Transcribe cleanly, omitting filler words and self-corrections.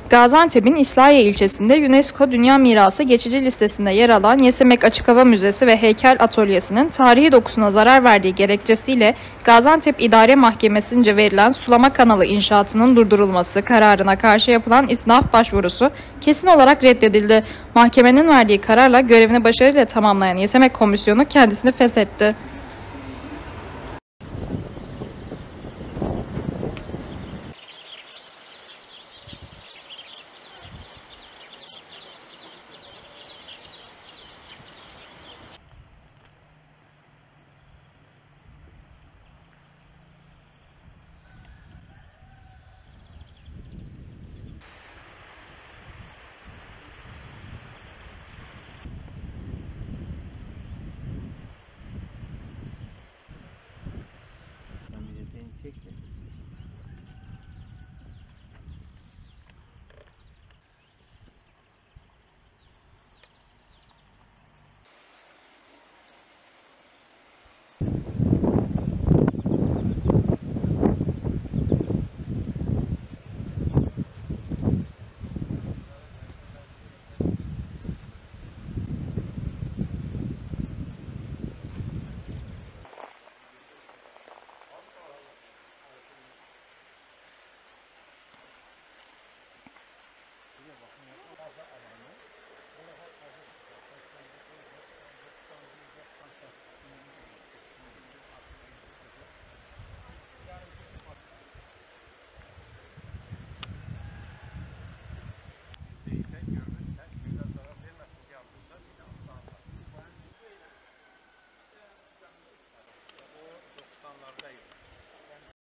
Gaziantep'in İslahiye ilçesinde UNESCO Dünya Mirası geçici listesinde yer alan Yesemek Açık Hava Müzesi ve Heykel Atölyesi'nin tarihi dokusuna zarar verdiği gerekçesiyle Gaziantep İdare Mahkemesi'nce verilen sulama kanalı inşaatının durdurulması kararına karşı yapılan istinaf başvurusu kesin olarak reddedildi. Mahkemenin verdiği kararla görevini başarıyla tamamlayan Yesemek Komisyonu kendisini feshetti.